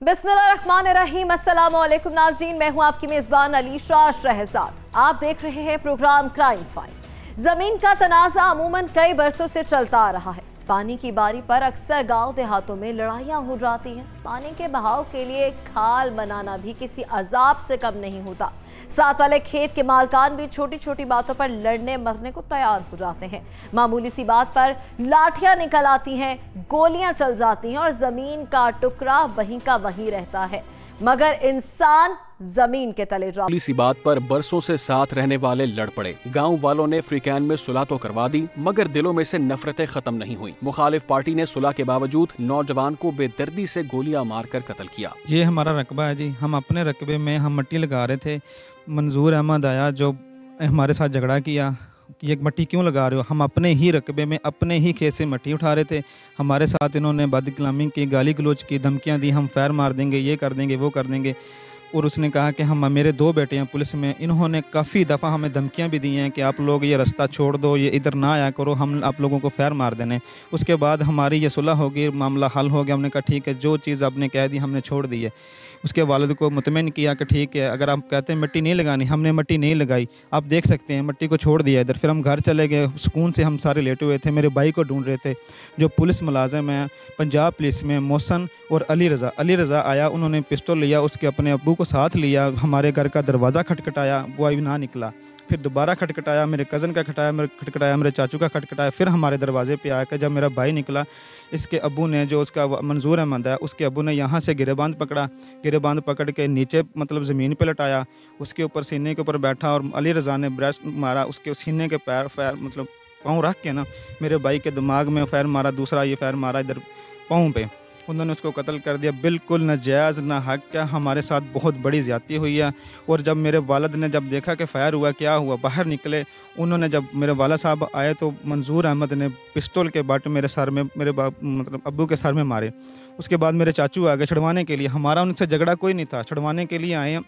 बिस्मिल्लाहिर्रहमानिर्रहीम, अस्सलाम वालेकुम नाज़रीन, मैं हूं आपकी मेज़बान अलीशा शहजाद। आप देख रहे हैं प्रोग्राम क्राइम फाइल। ज़मीन का तनाज़ा अमूमन कई बरसों से चलता आ रहा है। पानी की बारी पर अक्सर गांव देहातों में लड़ाइयां हो जाती हैं। पानी के बहाव के लिए खाल बनाना भी किसी अजाब से कम नहीं होता। साथ वाले खेत के मालकान भी छोटी छोटी बातों पर लड़ने मरने को तैयार हो जाते हैं। मामूली सी बात पर लाठियां निकल आती हैं, गोलियां चल जाती हैं और जमीन का टुकड़ा वहीं का वहीं रहता है, मगर इंसान जमीन के तले जा। इसी बात पर बरसों से साथ रहने वाले लड़ पड़े। गांव वालों ने फ्रीकैन में सुलह तो करवा दी, मगर दिलों में से नफरतें खत्म नहीं हुई। मुखालिफ पार्टी ने सुलह के बावजूद नौजवान को बेदर्दी से गोलियां मारकर कत्ल किया। ये हमारा रकबा है जी। हम अपने रकबे में हम मिट्टी लगा रहे थे। मंजूर अहमद आया जो हमारे साथ झगड़ा किया कि ये मिट्टी क्यों लगा रहे हो। हम अपने ही रकबे में अपने ही खेत से मिट्टी उठा रहे थे। हमारे साथ इन्होंने बदकलामी की, गाली गलोच की, धमकियां दी, हम फायर मार देंगे, ये कर देंगे, वो कर देंगे। और उसने कहा कि हम मेरे 2 बेटे हैं पुलिस में। इन्होंने काफ़ी दफ़ा हमें धमकियां भी दी हैं कि आप लोग ये रास्ता छोड़ दो, ये इधर ना आया करो, हम आप लोगों को फायर मार देने। उसके बाद हमारी ये सुलह हो गई, मामला हल हो गया। हमने कहा ठीक है, जो चीज़ आपने कह दी हमने छोड़ दी है। उसके वालिद को मुतमईन किया कि ठीक है, अगर आप कहते हैं मिट्टी नहीं लगानी, हमने मिट्टी नहीं लगाई, आप देख सकते हैं, मिट्टी को छोड़ दिया इधर। फिर हम घर चले गए, सुकून से हम सारे लेटे हुए थे। मेरे भाई को ढूंढ रहे थे जो पुलिस मुलाजिम है पंजाब पुलिस में, मोहसन और अली रज़ा आया। उन्होंने पिस्टल लिया, उसके अपने अब्बू को साथ लिया, हमारे घर का दरवाज़ा खटखटाया, वो अभी ना निकला। फिर दोबारा खटखटाया, मेरे कज़न का खटखटाया, मेरे चाचू का खटखटाया। फिर हमारे दरवाजे पे आकर जब मेरा भाई निकला, इसके अब्बू ने, जो उसका मंजूर अहमद है, उसके अब्बू ने यहाँ से गिरेबांध पकड़ के नीचे मतलब ज़मीन पे लटाया, उसके ऊपर सीने के ऊपर बैठा और अली रज़ा ने ब्रेस्ट मारा। उसके सीने के पैर मतलब पाँव रख के ना मेरे भाई के दिमाग में फायर मारा, दूसरा ये फायर मारा इधर पाँव पे। उन्होंने उसको कत्ल कर दिया। बिल्कुल नाजायज़, ना हक क्या, हमारे साथ बहुत बड़ी ज़्यादती हुई है। और जब मेरे वालिद ने जब देखा कि फ़ायर हुआ, क्या हुआ, बाहर निकले, उन्होंने जब मेरे वाला साहब आए तो मंजूर अहमद ने पिस्टल के बट मेरे सर में, मेरे मतलब अब्बू के सर में मारे। उसके बाद मेरे चाचू आ गए छुड़वाने के लिए। हमारा उनसे झगड़ा कोई नहीं था, छुड़वाने के लिए आए हैं।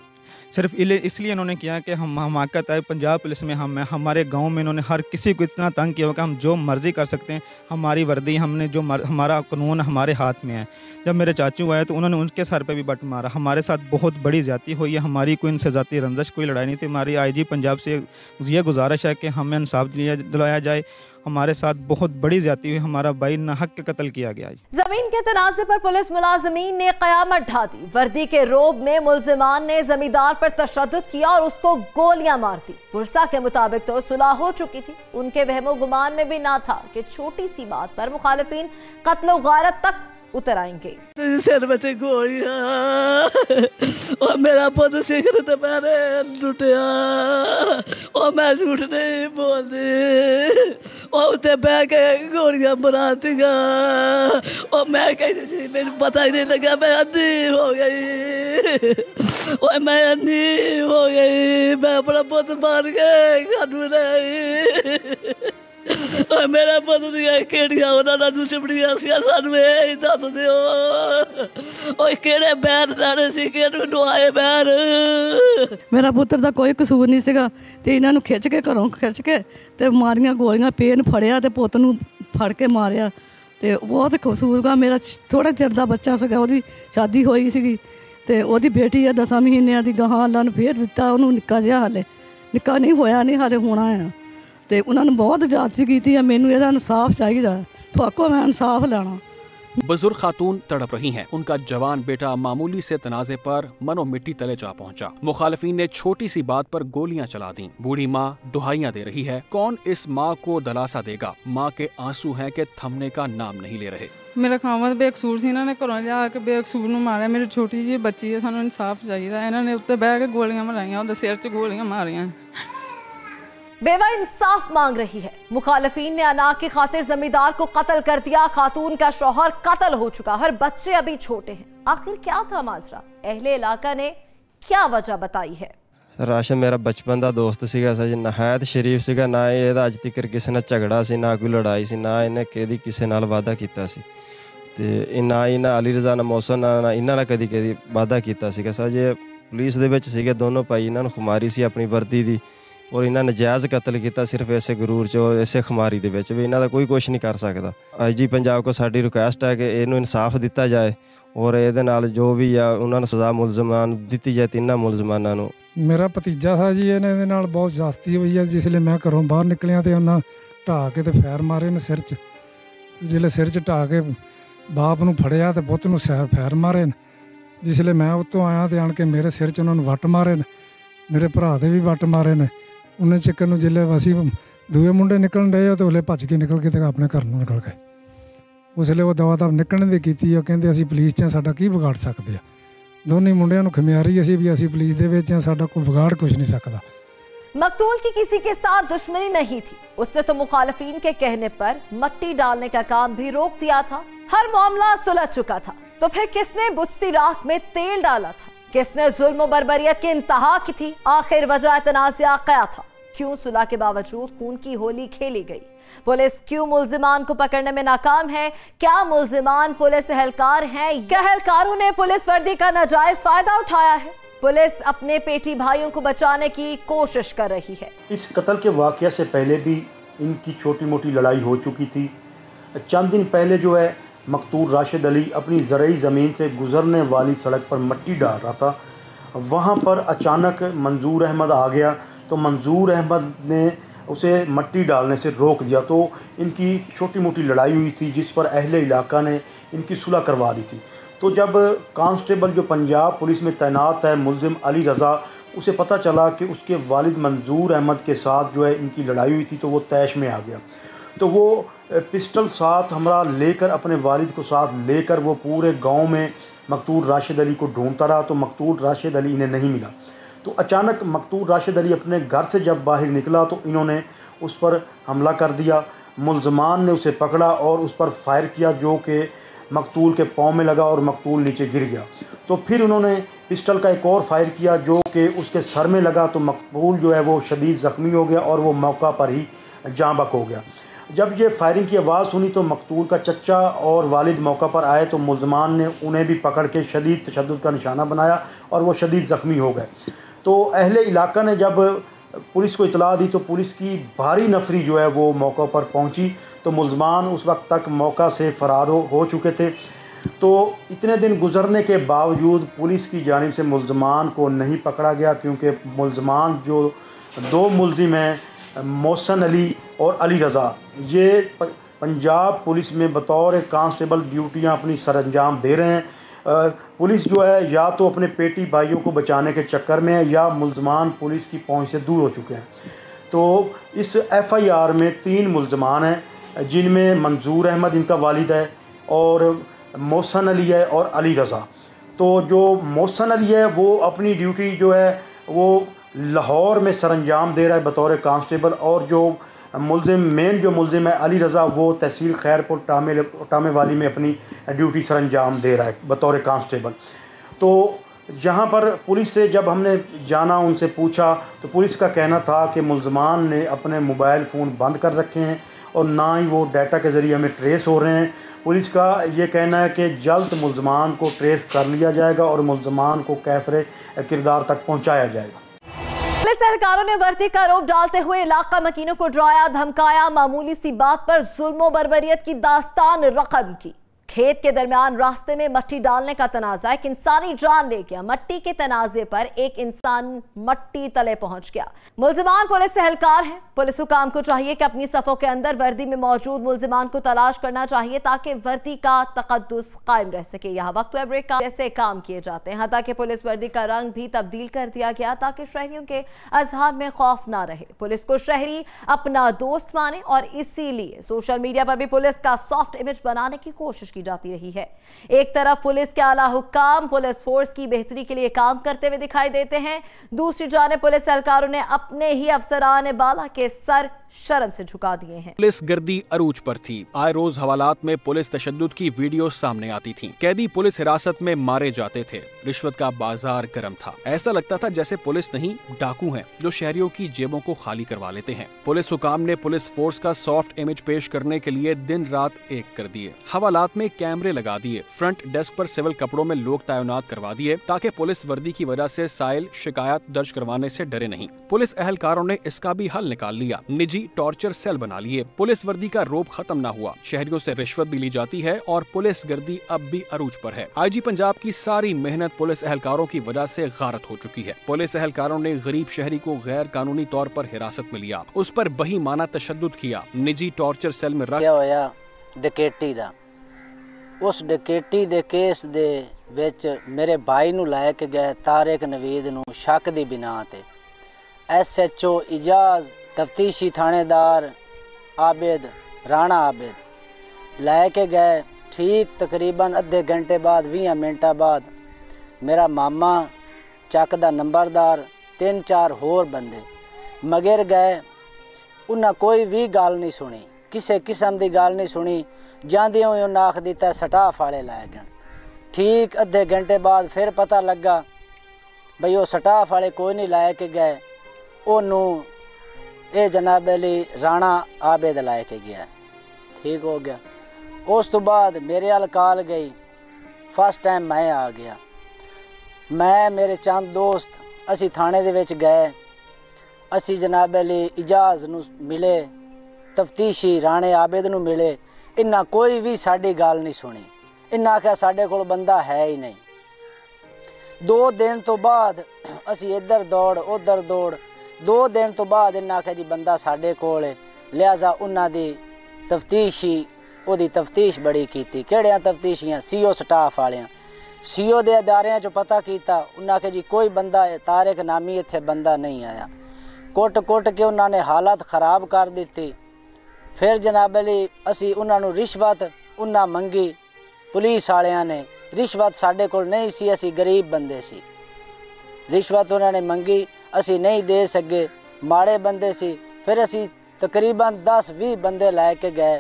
सिर्फ इसलिए इन्होंने किया कि हम हमाकत है पंजाब पुलिस में, हम हैं, हमारे गांव में इन्होंने हर किसी को इतना तंग किया हुआ कि हम जो मर्ज़ी कर सकते हैं। हमारी वर्दी, हमने जो हमारा कानून हमारे हाथ में है। जब मेरे चाचू आए तो उन्होंने उनके सर पे भी बट मारा। हमारे साथ बहुत बड़ी ज़्यादती हुई है। हमारी कोई इनसे ज़ाती रंजिश, कोई लड़ाई नहीं थी। हमारी IG पंजाब से ये गुजारिश है कि हमें इंसाफ दिलाया जाए। हमारे साथ बहुत बड़ी ज़्यादती हुई, हमारा भाई नाहक के कत्ल किया गया। जमीन के तनाज़े पर पुलिस मुलाजिमीन ने कयामत ढा दी। वर्दी के रोब में मुल्जिमान ने जमींदार पर तशद्दुद किया और उसको गोलियां मार दी। फुरसा के मुताबिक तो सुलह हो चुकी थी। उनके वहमो गुमान में भी ना था कि छोटी सी बात पर मुखालिफिन कत्ल गारत तक उतर आएंगे। सिर में गोलियां और मेरा पुत सिगरेट मैंने लुटिया और मैं झूठ नहीं बोलती और उत्ते बह के गोलियां बनातियां और मैं कहती थी मेरे पता ही नहीं लगा, मैं अन्नी हो गई और मैं अन्नी हो गई। मैं अपना पुत मार के खानू रही और मेरा पुत दिया केड़ियां उन्होंने दुश्मनियां सी सानू यही दस दिओ और केड़े बैर लाने सी, केड़ू नुआए बैर। मेरा पुत्र दा कोई कसूर नहीं सीगा ते इन्हां नू खिच के घरों खिच के ते मारियां गोलियां, पेन फड़िया ते पुत नू फड़ के मारिया ते बहुत कसूर गा। मेरा थोड़े चिर दा बच्चा सीगा, ओदी शादी होई सीगी ते ओदी बेटी है 10 महीनਿਆਂ ਦੀ। गਾਹਾਂ अल्लाह ने फेर दिता ਉਹਨੂੰ ਨਿੱਕਾ ਜਿਹਾ, हाले निक्का नहीं होया, नहीं हाले होना है। ਤੇ ਉਹਨਾਂ ਨੇ ਬਹੁਤ ਜਾਚ ਕੀਤੀ ਹੈ। ਮੈਨੂੰ ਇਹਦਾ ਇਨਸਾਫ ਚਾਹੀਦਾ, ਤੁਹਾਕੋ मैं इंसाफ लेना। बुजुर्ग खातून तड़प रही हैं। उनका जवान बेटा मामूली से तनाजे पर मनो मिट्टी तले जा पहुंचा। मुखालिफिन ने छोटी सी बात पर गोलियां चला दी। बूढ़ी माँ दुहाइयां दे रही है। कौन इस माँ को दिलासा देगा? माँ के आंसू हैं कि थमने का नाम नहीं ले रहे। मेरा खावत बेकसूर ਸੀ, ਇਹਨਾਂ ਨੇ ਘਰੋਂ ਲਿਆ ਕੇ ਬੇਕਸੂਰ ਨੂੰ ਮਾਰਿਆ। ਮੇਰੀ ਛੋਟੀ ਜਿਹੀ ਬੱਚੀ ਹੈ, ਸਾਨੂੰ ਇਨਸਾਫ ਚਾਹੀਦਾ। ਇਹਨਾਂ ਨੇ ਉੱਤੇ ਬਹਿ ਕੇ ਗੋਲੀਆਂ ਮਾਰੀਆਂ, ਉਹਦੇ ਸਿਰ 'ਚ ਗੋਲੀਆਂ ਮਾਰੀਆਂ। बेवा इंसाफ मांग रही है। मुखालिफिन ने अना की खातिर जमींदार को कत्ल कर दिया। खातून का शौहर कत्ल हो चुका, हर बच्चे अभी छोटे हैं। आखिर क्या था माजरा? अहले इलाका ने क्या वजह बताई है? राशन मेरा बचपन का दोस्त सीगा सर, नहायत शरीफ सीगा। ना ਇਹਦਾ ਅੱਜ ਤੱਕ ਕਿਸੇ ਨਾਲ ਝਗੜਾ ਸੀ, ਨਾ ਕੋਈ ਲੜਾਈ ਸੀ, ਨਾ ਇਹਨੇ ਕਦੀ ਕਿਸੇ ਨਾਲ ਵਾਅਦਾ ਕੀਤਾ ਸੀ ਤੇ ਨਾ ਹੀ ਨਾ ਅਲੀ ਰਜ਼ਾ ਨਾ ਮੌਸਮ ਨਾ ਇਹਨਾਂ ਨਾਲ ਕਦੀ ਵਾਅਦਾ ਕੀਤਾ ਸੀਗਾ ਸਰ। ਜੇ ਪੁਲਿਸ ਦੇ ਵਿੱਚ ਸੀਗੇ ਦੋਨੋਂ ਭਾਈ, ਇਹਨਾਂ ਨੂੰ ਖੁਮਾਰੀ ਸੀ ਆਪਣੀ ਵਰਦੀ ਦੀ। ਔਰ ਇਹਨਾਂ ਨਜਾਇਜ਼ ਕਤਲ ਕੀਤਾ ਸਿਰਫ ਇਸੇ ਗਰੂਰ 'ਚ ਔਰ ਇਸੇ ਖੁਮਾਰੀ ਦੇ ਵਿੱਚ ਵੀ ਇਹਨਾਂ ਦਾ ਕੋਈ ਕੁਝ ਨਹੀਂ ਕਰ ਸਕਦਾ। IG ਪੰਜਾਬ ਕੋ ਸਾਡੀ ਰਿਕੁਐਸਟ ਹੈ ਕਿ ਇਹਨੂੰ ਇਨਸਾਫ ਦਿੱਤਾ ਜਾਏ ਔਰ ਇਹਦੇ ਨਾਲ ਜੋ ਵੀ ਆ ਉਹਨਾਂ ਨੂੰ ਸਜ਼ਾ ਮੁਲਜ਼ਮਾਂ ਨੂੰ ਦਿੱਤੀ ਜਾਏ, ਤਿੰਨਾਂ ਮੁਲਜ਼ਮਾਨਾਂ ਨੂੰ। ਮੇਰਾ ਭਤੀਜਾ ਸੀ ਜੀ, ਇਹਨੇ ਦੇ ਨਾਲ ਬਹੁਤ ਜ਼ਿਆਦਤੀ ਹੋਈ ਹੈ। ਜਿਸ ਵੇਲੇ ਮੈਂ ਘਰੋਂ ਬਾਹਰ ਨਿਕਲਿਆ ਤੇ ਉਹਨਾਂ ਢਾਹ ਕੇ ਤੇ ਫੈਰ ਮਾਰੇ ਨੇ ਸਿਰ 'ਚ। ਜਿਸ ਸਿਰ 'ਚ ਢਾਹ ਕੇ ਬਾਪ ਨੂੰ ਫੜਿਆ ਤੇ ਪੁੱਤ ਨੂੰ ਫੈਰ ਮਾਰੇ ਨੇ। ਜਿਸ ਵੇਲੇ ਮੈਂ ਉੱਤੋਂ ਆਇਆ ਤੇ ਆਣ ਕੇ ਮੇਰੇ ਸਿਰ 'ਚ ਉਹਨਾਂ ਨੂੰ ਵੱਟ ਮਾਰੇ ਨੇ, ਮੇਰੇ ਭਰਾ ਦੇ ਵੀ ਵੱਟ ਮਾਰੇ ਨੇ। ਉਹਨੇ ਚੱਕਰ ਨੂੰ ਜਿੱਲੇ ਅਸੀਂ ਦੂਏ ਮੁੰਡੇ ਨਿਕਲਣ ਡਏ ਤੇ ਉਹਲੇ ਭੱਜ ਕੇ ਨਿਕਲ ਕੇ ਤੇ ਆਪਣੇ ਘਰ ਨੂੰ ਨਿਕਲ ਗਏ। ਉਸ ਵੇਲੇ ਉਹ ਦਵਾ ਦਵ ਨਿਕਲਣ ਦੀ ਕੀਤੀ। ਉਹ ਕਹਿੰਦੇ ਅਸੀਂ ਪੁਲਿਸ 'ਚ ਸਾਡਾ ਕੀ ਵਿਗਾੜ ਸਕਦੇ ਆ। ਦੋਨੇ मुंडिया खमियारी असी भी असी पुलिस दे विच साडा कोई बिगाड़ कुछ नहीं सकता। मकतूल की किसी के साथ दुश्मनी नहीं थी, उसने तो मुखालिफिन के कहने पर मट्टी डालने का काम भी रोक दिया था। हर मामला सुलझ चुका था, तो फिर किसने बुझती राख में तेल डाला था? किसने जुल्म बर्बरियत की इंतहा की थी? आखिर वजह तनाज़ा क्या था? क्यों सुलह के बावजूद खून की होली खेली गई? पुलिस क्यों मुल्जिमान को पकड़ने में नाकाम है? क्या मुल्जिमान पुलिस एहलकार हैं? क्या एहलकारों ने पुलिस वर्दी का नाजायज फायदा उठाया है? पुलिस अपने पेटी भाइयों को बचाने की कोशिश कर रही है। इस कत्ल के वाक़या से पहले भी इनकी छोटी मोटी लड़ाई हो चुकी थी। चंद दिन पहले जो है मकतूल राशिद अली अपनी ज़रई ज़मीन से गुज़रने वाली सड़क पर मिट्टी डाल रहा था। वहाँ पर अचानक मंजूर अहमद आ गया, तो मंजूर अहमद ने उसे मट्टी डालने से रोक दिया। तो इनकी छोटी मोटी लड़ाई हुई थी, जिस पर अहले इलाका ने इनकी सुलह करवा दी थी। तो जब कांस्टेबल जो पंजाब पुलिस में तैनात है मुल्ज़िम अली रज़ा, उसे पता चला कि उसके वालिद मंजूर अहमद के साथ जो है इनकी लड़ाई हुई थी, तो वो तैश में आ गया। तो वो पिस्टल साथ हमरा लेकर अपने वालिद को साथ लेकर वो पूरे गांव में मकतूल राशिद अली को ढूंढता रहा। तो मकतूल राशिद अली इन्हें नहीं मिला। तो अचानक मकतूल राशिद अली अपने घर से जब बाहर निकला तो इन्होंने उस पर हमला कर दिया। मुल्ज़मान ने उसे पकड़ा और उस पर फायर किया, जो कि मकतूल के पाँव में लगा और मकतूल नीचे गिर गया। तो फिर उन्होंने पिस्टल का एक और फायर किया, जो कि उसके सर में लगा। तो मकतूल जो है वो शदीद ज़ख्मी हो गया और वो मौका पर ही जाँ बक हो गया। जब ये फायरिंग की आवाज़ सुनी तो मकतूल का चच्चा और वालिद मौका पर आए, तो मुल्ज़मान ने उन्हें भी पकड़ के शदीद तशद्दुद का निशाना बनाया और वो शदीद ज़ख्मी हो गए। तो अहले इलाका ने जब पुलिस को इतला दी तो पुलिस की भारी नफरी जो है वो मौका पर पहुंची। तो मुल्ज़मान उस वक्त तक मौका से फ़रार हो चुके थे। तो इतने दिन गुज़रने के बावजूद पुलिस की जानिब से मुल्ज़मान को नहीं पकड़ा गया, क्योंकि मुल्ज़मान जो दो मुल्ज़िम हैं मोहसन अली और अली रज़ा, ये पंजाब पुलिस में बतौर कांस्टेबल ड्यूटियाँ अपनी सरअंजाम दे रहे हैं। पुलिस जो है या तो अपने पेटी भाइयों को बचाने के चक्कर में है, या मुल्ज़मान पुलिस की पहुंच से दूर हो चुके हैं। तो इस FIR में 3 मुल्ज़मान हैं, जिनमें मंजूर अहमद इनका वालिद है और मोहसन अली है और अली रज़ा। तो जो मोहसन अली है वो अपनी ड्यूटी जो है वो लाहौर में सरअंजाम दे रहा है बतौर कांस्टेबल, और जो मेन जो मुल्ज़िम है अली रज़ा वो तहसील खैरपुर टामे वाली में अपनी ड्यूटी सरअंजाम दे रहा है बतौर कांस्टेबल। तो यहाँ पर पुलिस से जब हमने जाना, उनसे पूछा, तो पुलिस का कहना था कि मुल्ज़मान ने अपने मोबाइल फ़ोन बंद कर रखे हैं और ना ही वो डाटा के ज़रिए हमें ट्रेस हो रहे हैं। पुलिस का ये कहना है कि जल्द मुल्ज़मान को ट्रेस कर लिया जाएगा और मुल्ज़मान को कैफरे किरदार तक पहुँचाया जाएगा। पुलिस एहलकारों ने वर्दी का आरोप डालते हुए इलाका मकीनों को डराया धमकाया, मामूली सी बात पर जुल्म बर्बरियत की दास्तान रकम की। खेत के दरमियान रास्ते में मट्टी डालने का तनाज़ा एक इंसानी जान ले गया। मट्टी के तनाज़े पर एक इंसान मट्टी तले पहुंच गया। मुल्ज़िमान पुलिस एहलकार हैं। पुलिस हुकाम को चाहिए कि अपनी सफ़ों के अंदर वर्दी में मौजूद मुल्ज़िमान को तलाश करना चाहिए, ताकि वर्दी का तक़द्दुस कायम रह सके। यहाँ वक्त ब्रेक का ऐसे काम किए जाते हैं, हालांकि पुलिस वर्दी का रंग भी तब्दील कर दिया गया ताकि शहरियों के अज़हार में खौफ ना रहे। पुलिस को शहरी अपना दोस्त माने और इसीलिए सोशल मीडिया पर भी पुलिस का सॉफ्ट इमेज बनाने की कोशिश की जाती रही है। एक तरफ पुलिस के आला हुक्काम पुलिस फोर्स की बेहतरी के लिए काम करते हुए दिखाई देते हैं, दूसरी जानिब पुलिस एहलकारों ने अपने ही अफसरान बाला के सर शर्म से झुका दिए हैं। पुलिस गर्दी अरूज पर थी। आए रोज हवालात में पुलिस तशद्दुद की वीडियो सामने आती थी। कैदी पुलिस हिरासत में मारे जाते थे। रिश्वत का बाजार गर्म था। ऐसा लगता था जैसे पुलिस नहीं डाकू हैं, जो शहरियों की जेबों को खाली करवा लेते हैं। पुलिस हुकाम ने पुलिस फोर्स का सॉफ्ट इमेज पेश करने के लिए दिन रात एक कर दिए। हवालात में में कैमरे लगा दिए, फ्रंट डेस्क पर सिविल कपड़ों में लोग तैनात करवा दिए ताकि पुलिस वर्दी की वजह से साइल शिकायत दर्ज करवाने से डरे नहीं। पुलिस एहलकारों ने इसका भी हल निकाल लिया, निजी टॉर्चर सेल बना लिए। पुलिस वर्दी का रोब खत्म न हुआ, शहरियों से रिश्वत भी ली जाती है और पुलिस गर्दी अब भी अरूज पर है। आईजी पंजाब की सारी मेहनत पुलिस एहलकारों की वजह से गारत हो चुकी है। पुलिस एहलकारों ने गरीब शहरी को गैर कानूनी तौर पर हिरासत में लिया, उस पर बहीमाना तशद्दुद किया, निजी टॉर्चर सेल में रख होया डकैती दा। उस डकैती दे केस दे विच मेरे भाई नूं लै के गए तारिक नवीद नूं शक दी बिना ते। SHO इजाज, तफ्तीशी थानेदार आबिद राणा आबिद लै के गए। ठीक तकरीबन अद्धे घंटे बाद 20 मिनटां बाद मेरा मामा चक दा नंबरदार 3-4 होर बंदे मगर गए। उन्हें कोई भी गल नहीं सुनी, किसी किस्म की गल नहीं सुनी। जांदे होए उन्हें आख दिता स्टाफ वाले लै गए। ठीक अद्धे घंटे बाद फिर पता लगा बई वो स्टाफ वाले कोई नहीं लै के गए, ओनू ये जनाब अली राणा आबिद लै के गया। ठीक हो गया। उस तो बाद मेरे अल कॉल गई, फर्स्ट टाइम मैं आ गया। मैं मेरे चंद दोस्त असी थाने दे विच गए, असी जनाब अली इजाज नूं मिले, तफ्तीशी राणे आबिद नूं मिले। इन्ना कोई भी साडी गल नहीं सुनी। इन्ना आख्या साडे कोल बंदा है ही नहीं। 2 दिन तो बाद असी इधर दौड़ उधर दौड़। 2 दिन तो बाद इन्ना आख्या जी बंदा साडे कोल है, लिहाजा उन्हां दी तफ्तीशी ओदी तफ्तीश बड़ी कीती। किहड़ियां तफ्तीशियां? CO स्टाफ वालियां। CO दे अदारियां चो पता कीता, उन्हां आख्या जी कोई बंदा तारिक नामी इत्थे बंदा नहीं आया। कुट कुट के उन्होंने हालत खराब कर दी। फिर जनाब अली असी उन्होंने रिश्वत उन्हें मंगी, पुलिस वालियां ने रिश्वत साढ़े कोल नहीं सी, असी गरीब बंदे सी। रिश्वत उन्होंने मंगी, असी नहीं दे सके, माड़े बंदे सी। फिर असी तकरीबन 10-20 बंदे लैके गए।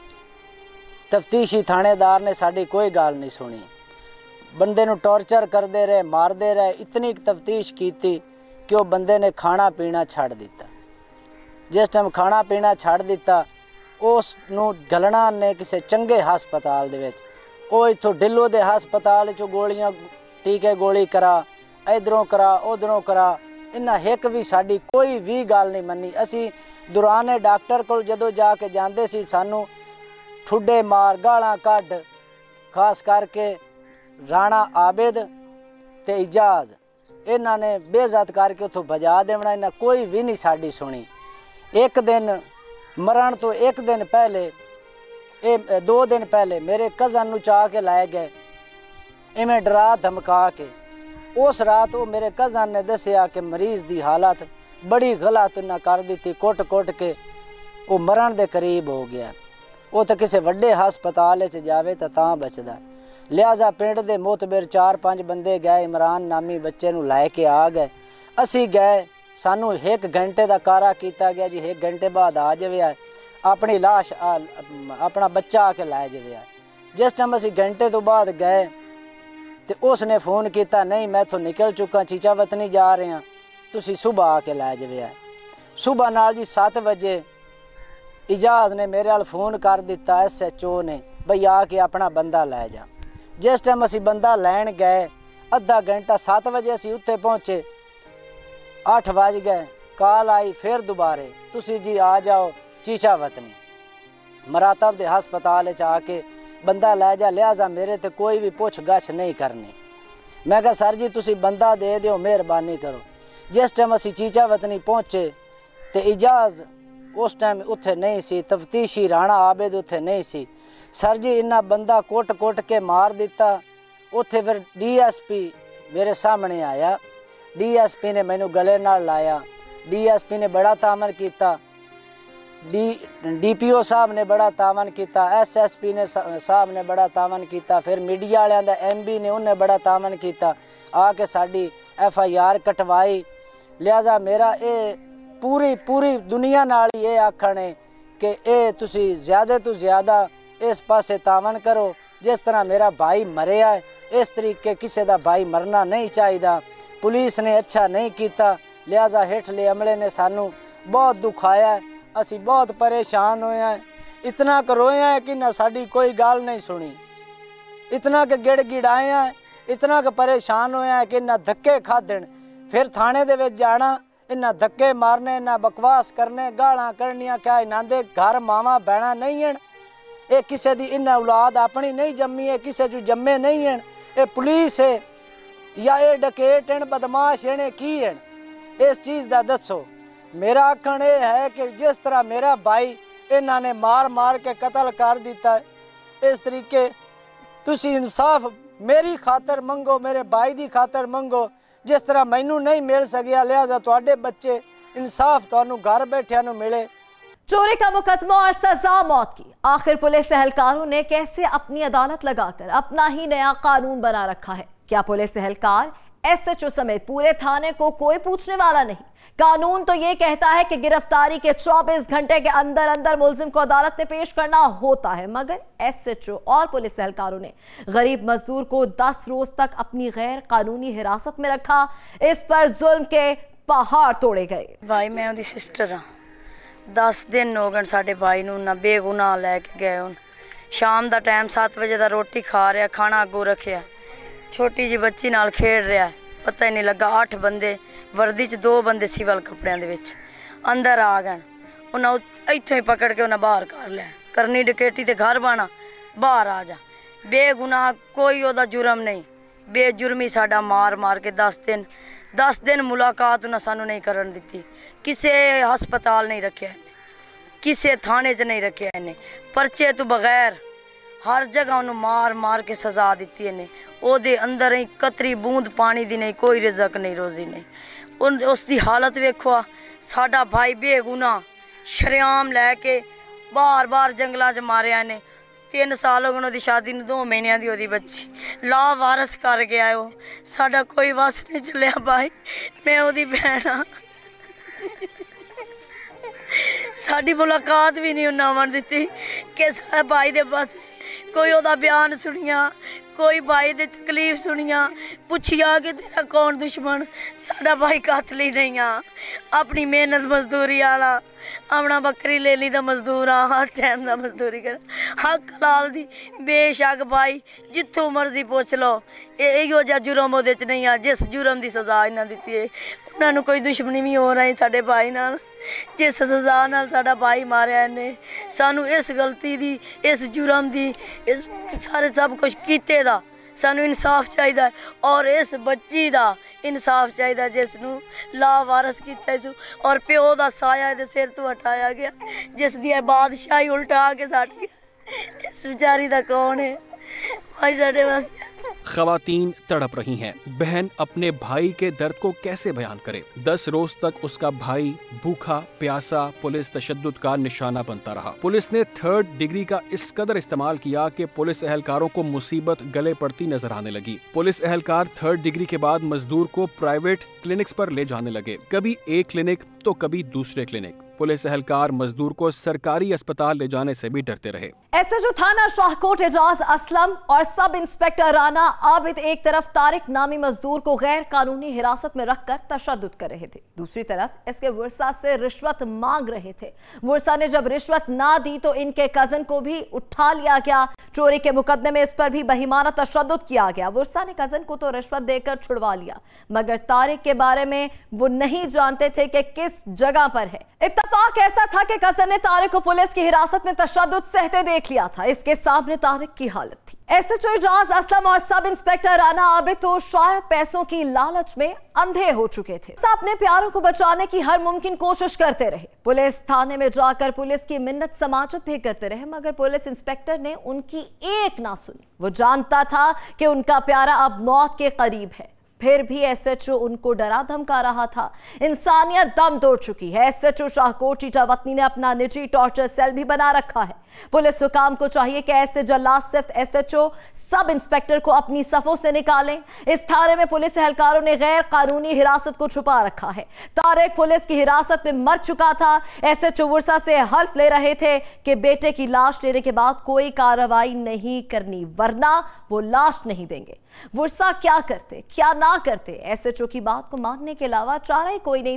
तफ्तीशी थानेदार ने साड़ी कोई गल नहीं सुनी, बंदे नूं टॉर्चर करते रहे, मारते रहे। इतनी तफ्तीश की कि वो बंदे ने खाना पीना छड़ दिता। जिस टाइम खाना पीना छड़ दिता, उस नूं गलना ने किसी चंगे हस्पताल दे विच, वो इत्थों डिल्लो दे हस्पताल चों गोलियां टीके गोली करा, इधरों करा उधरों करा। इन्हां हिक भी साडी कोई भी गल नहीं मन्नी। असी दुराने डॉक्टर कोल जदों जाके जांदे सी, सानू ठुड्डे मार गालां कढ, खास करके राणा आबिद ते इजाज, इन्हां ने बेइज्जत करके उत्थों भजा देना। इन्हां कोई भी नहीं साडी सुनी। एक दिन मरण तो एक दिन पहले, 2 दिन पहले मेरे कज़न नूं चाह के लै गए, इवें डरा धमका के। उस रात वो मेरे कज़न ने दसिया कि मरीज़ की हालत बड़ी गलत उन्हें कर दी, कुट कुट के वो मरण के करीब हो गया। वो तो किसी वड्डे हस्पताल जावे तो तां बचदा। लिहाजा पिंड दे मोतबिर 4-5 बंदे गए, इमरान नामी बच्चे नूं लै के आ गए। असी गए, सानू 1 घंटे का कारा किया गया जी, 1 घंटे बाद आ जावे, अपनी लाश अपना बच्चा आके लै जावे। जिस टाइम असी घंटे तो बाद गए तो उसने फ़ोन किया, नहीं मैं तो निकल चुका, चीचा वतनी जा रहे हैं, तुसी सुबह आके लै जावे। सुबह नाल जी 7 बजे इजाज ने मेरे वाल फ़ोन कर दिता, SHO ने, बई आके अपना बंदा लै जा। जिस टाइम असी बंदा लैन गए, अद्धा घंटा 7 बजे असी उत्थे पहुँचे, 8 बज गए, कॉल आई फिर दोबारे, तुसी जी आ जाओ चीचा वतनी मरातब दे हस्पताल आके बंदा लै जा। लिहाजा मेरे ते कोई भी पुछ गछ नहीं करनी। मैं कहा सर जी तुसी बंदा दे दिओ, मेहरबानी करो। जिस टाइम असी चीचा वतनी पहुँचे तो इजाज उस टाइम उत्थे नहीं सी, तफ्तीशी राणा आबिद उत्थे नहीं सी। सर जी इन्ना बंदा कुट कुट के मार दिता। उत्थे फिर DSP मेरे सामने आया, DSP ने मैनू गले नाल लाया, DSP ने बड़ा तामन किया, DPO साहब ने बड़ा तामन किया, SSP ने साहब ने बड़ा तामन किया, फिर मीडिया वालियां दा MB ने उन्हें बड़ा तामन किया, आके साडी FIR कटवाई। लिहाजा मेरा ये पूरी दुनिया नाल ये आखण है कि ये तुसी ज़्यादा तो ज़्यादा इस पासे तामन करो। जिस तरह मेरा भाई मरिया है, इस तरीके किसी का भाई मरना नहीं चाहिए। पुलिस ने अच्छा नहीं किया, लिहाजा हेठले अमले ने सानू बहुत दुखाया है, असी बहुत परेशान होए हैं, इतना रोए हैं कि ना साडी कोई गल नहीं सुनी। इतना कि गिड़ गिड़ाए हैं, इतना कि परेशान होए हैं कि इन्ना धक्के खादे, फिर थाने दे विच जाना, इन्ना धक्के मारने, इन्ना बकवास करने, गालां करनियां, क्या इन्हां दे घर मावां भैणां नहीं हैं, ये किसी दी इन्ना औलाद अपनी नहीं जम्मी है, किसी जो जम्मे नहीं हैं, ये पुलिस है या ये डकैत हैं, बदमाश हैं, की हैं, इस चीज़ का दसो। मेरा आखण ये है कि जिस तरह मेरा भाई इन्हां ने मार मार के कत्ल कर दिता है, इस तरीके तुसी इंसाफ मेरी खातर मंगो, मेरे भाई की खातर मंगो, जिस तरह मैनू नहीं मिल सकिया, लिहाजा तुहाडे बच्चे इंसाफ तुहानू घर बैठिया नू मिले। चोरी का मुकदमा और सजा मौत की, आखिर पुलिस एहलकारों ने कैसे अपनी अदालत लगाकर अपना ही नया कानून बना रखा है? क्या पुलिस एहलकार, एसएचओ समेत पूरे थाने को कोई पूछने वाला नहीं? कानून तो ये कहता है कि गिरफ्तारी के 24 घंटे के अंदर अंदर मुलजिम को अदालत में पेश करना होता है, मगर एसएचओ और पुलिस एहलकारों ने गरीब मजदूर को 10 रोज तक अपनी गैर कानूनी हिरासत में रखा। इस पर जुल्म के पहाड़ तोड़े गए। भाई मैं उनकी सिस्टर हाँ, 10 दिन हो गए साडे भाई नूं ना बेगुनाह लैके गए। हुण शाम का टाइम 7 बजे का रोटी खा रहा, खाना अगों रखिया, छोटी जी बच्ची नाल खेड रहा, पता ही नहीं लगा। 8 बंदे वर्दी च 2 बंदे सिविल कपड़ियां दे विच अंदर आ गए, उन्हें इत्थों ही पकड़ के उन्हें बाहर कर लिया। करनी डकैती ते घर बाना, बाहर आ जा, बेगुनाह कोई ओदा जुर्म नहीं, बेजुर्मी साडा मार मार के 10 दिन मुलाकात उन्हें सानू नहीं करन दिती, किसी हस्पताल नहीं रखे, किसी थाने च नहीं रखे, इन्हें परचे तो बगैर हर जगह उन्होंने मार मार के सजा दी। इन्हें ओदे अंदर ही कतरी बूंद पानी दी नहीं, कोई रिजक नहीं, रोजी नहीं। उसकी हालत वेखो, साडा भाई बेगुनाह शरेआम लैके बार बार जंगलों च मारिया ने। 3 साल हो गए उन्होंने शादी में, 2 महीनों की ओदी बच्ची ला वारस कर गया। वो साडा कोई वस नहीं चलिया भाई, मैं ओदी भैन हाँ, साडी मुलाकात भी नहीं उन्हें आवन दी कि साडे भाई दे बस कोई ओदा बयान सुनिया, कोई भाई दी तकलीफ सुनिया, पुछिया कि तेरा कौन दुश्मन। साडा भाई कातल ही नहीं आ, अपनी मेहनत मजदूरी आला, अपना बकरी लेनी दा मजदूर आ, हर टाइम दा मजदूरी कर, हक हलाल दी। बेशक भाई जिथों मर्जी पुछ लो, इहो जिहा जुर्म ओहदे च नहीं आ जिस जुर्म की सजा इन्हां दित्ती है। उन्होंने कोई दुश्मनी भी हो रही साडे भाई नाल, जिस सजा नाल साडा भाई मारिया इन्हें, सानू इस गलती दी, इस जुर्म दी, इस सारे सब कुछ कीते दा सानू इंसाफ चाहिए, और इस बच्ची दा इंसाफ चाहिए जिसनू लावारस किया सू और प्यो दा साया दे सिर तो हटाया गया, जिस दी बादशाही उल्टा के सट गया। इस बेचारी दा कौन है भाई साडे वास्ते? खवातीन तड़प रही हैं। बहन अपने भाई के दर्द को कैसे बयान करे? 10 रोज तक उसका भाई भूखा प्यासा पुलिस तशद्दुद का निशाना बनता रहा। पुलिस ने 3rd डिग्री का इस कदर इस्तेमाल किया कि पुलिस एहलकारों को मुसीबत गले पड़ती नजर आने लगी। पुलिस एहलकार 3rd डिग्री के बाद मजदूर को प्राइवेट क्लिनिक्स पर ले जाने लगे, कभी एक क्लिनिक तो कभी दूसरे क्लिनिक। पुलिस एहलकार मजदूर को सरकारी अस्पताल ले जाने से भी डरते रहे। एसएचओ थाना शाहकोट एजाज असलम और सब इंस्पेक्टर राना आबिद एक तरफ तारिक नामी मजदूर को गैर कानूनी हिरासत में रखकर तशद्दुद कर रहे थे, दूसरी तरफ इसके वर्षा से रिश्वत मांग रहे थे। वर्षा ने जब रिश्वत ना दी तो इनके कजन को भी उठा लिया गया। चोरी के मुकदमे में इस पर भी बेईमाना तशद्दुद किया गया। वर्षा ने कजन को तो रिश्वत देकर छुड़वा लिया, मगर तारिक के बारे में वो नहीं जानते थे कि किस जगह पर है। इत्तफाक ऐसा था कि कजन ने तारिक को पुलिस की हिरासत में तशद्दुद सहते देख लिया था। इसके सामने तारिक की हालत थी। एसएचओ एजाज असलम और सब इंस्पेक्टर राना आबिद तो शायद पैसों की लालच में अंधे हो चुके थे। अपने प्यारों को बचाने की हर मुमकिन कोशिश करते रहे। पुलिस थाने में जाकर पुलिस की मिन्नत समाजत भी करते रहे, मगर पुलिस इंस्पेक्टर ने उनकी एक ना सुनी। वो जानता था कि उनका प्यारा अब मौत के करीब है, फिर भी एसएचओ उनको डरा धमका रहा था। इंसानियत दम तोड़ चुकी है। एसएचओ शाहकोट चीटावतनी ने अपना निजी टॉर्चर सेल भी बना रखा है। पुलिस हुकाम को चाहिए कि ऐसे जल्लाद सिर्फ एसएचओ सब इंस्पेक्टर को अपनी सफों से निकालें। इस थाने में पुलिस एहलकारों ने गैर कानूनी हिरासत को छुपा रखा है। तारिक पुलिस की हिरासत में मर चुका था। एसएचओ वर्षा से हल्फ ले रहे थे कि बेटे की लाश लेने के बाद कोई कार्रवाई नहीं करनी, वरना वो लाश नहीं देंगे। वर्षा क्या करते क्या ना करते, एसएचओ की बात को मानने के अलावा चारा ही कोई नहीं था,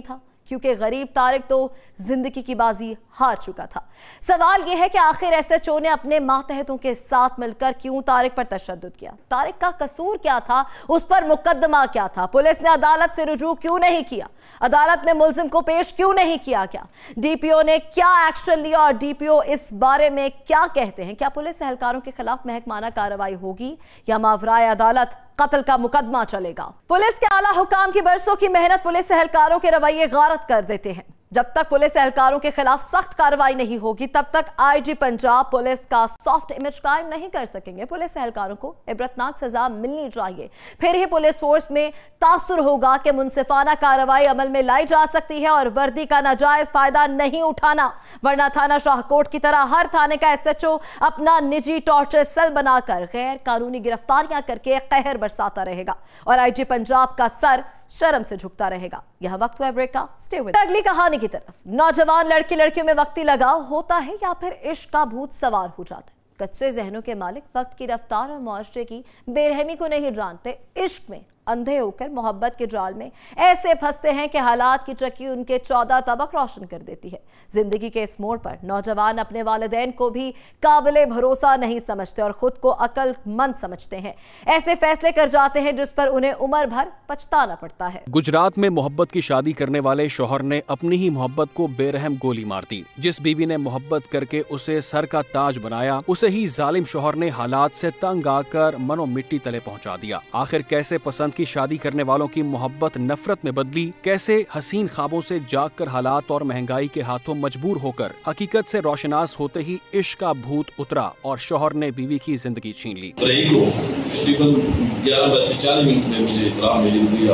क्योंकि गरीब तारिक तो जिंदगी की बाजी हार चुका था। सवाल यह है कि आखिर एसएचओ ने अपने मातहतों के साथ मिलकर क्यों तारिक पर तशद्दुद किया? तारिक का कसूर क्या था? उस पर मुकदमा क्या था? पुलिस ने अदालत से रुजू क्यों नहीं किया? अदालत में मुल्जिम को पेश क्यों नहीं किया गया? डीपीओ ने क्या एक्शन लिया और डीपीओ इस बारे में क्या कहते हैं? क्या पुलिस एहलकारों के खिलाफ महकमाना कार्रवाई होगी या मावराए अदालत कत्ल का मुकदमा चलेगा? पुलिस के आला हुकाम की बरसों की मेहनत पुलिस एहलकारों के रवैये गारत कर देते हैं। जब तक पुलिस एहलकारों के खिलाफ सख्त कार्रवाई नहीं होगी तब तक आईजी पंजाब पुलिस का सॉफ्ट इमेज कायम नहीं कर सकेंगे। पुलिस एहलकारों को इबरतनाक सजा मिलनी चाहिए, फिर ही पुलिस फोर्स में तासुर होगा कि मुनसिफाना कार्रवाई अमल में लाई जा सकती है और वर्दी का नाजायज फायदा नहीं उठाना, वरना थाना शाहकोट की तरह हर थाने का एसएचओ अपना निजी टॉर्चर सेल बनाकर गैर कानूनी गिरफ्तारियां करके कहर बरसाता रहेगा और आईजी पंजाब का सर शर्म से झुकता रहेगा। यह वक्त हुआ ब्रेक का, स्टे विद। अगली कहानी की तरफ। नौजवान लड़के लड़कियों में वक्ती लगाव होता है या फिर इश्क का भूत सवार हो जाता है। कच्चे जहनों के मालिक वक्त की रफ्तार और मुआशरे की बेरहमी को नहीं जानते। इश्क में अंधे होकर मोहब्बत के जाल में ऐसे फंसते हैं कि हालात की चक्की उनके 14 तबक रोशन कर देती है। जिंदगी के इस मोड़ पर नौजवान अपने वालिदैन को भी काबिले भरोसा नहीं समझते और खुद को अक्लमंद समझते हैं। ऐसे फैसले कर जाते हैं जिस पर उन्हें उम्र भर पछताना पड़ता है। गुजरात में मोहब्बत की शादी करने वाले शौहर ने अपनी ही मोहब्बत को बेरहम गोली मार दी। जिस बीवी ने मोहब्बत करके उसे सर का ताज बनाया, उसे ही जालिम शौहर ने हालात से तंग आकर मनो मिट्टी तले पहुंचा दिया। आखिर कैसे पसंद की शादी करने वालों की मोहब्बत नफरत में बदली, कैसे हसीन ख्वाबों से जागकर हालात और महंगाई के हाथों मजबूर होकर हकीकत से रोशनास होते ही इश्क का भूत उतरा और शौहर ने बीवी की जिंदगी छीन ली। तकरीबन 11:40 में मुझे इत्तला मिली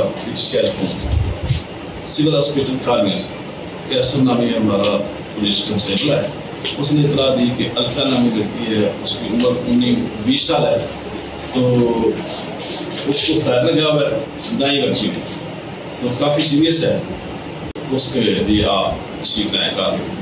सिविल हॉस्पिटल खारने से कि असद नामी हमारा पुलिस कंस्टेबल है, उसने इत्तला दी कि अलका नामी लड़की है, उसकी उम्र 19-20 साल है, तो उसको फायर लगा हुआ है दाई बच्ची में, तो काफ़ी सीरियस है, उसके लिए आप तशरीफ लाएँ कार में।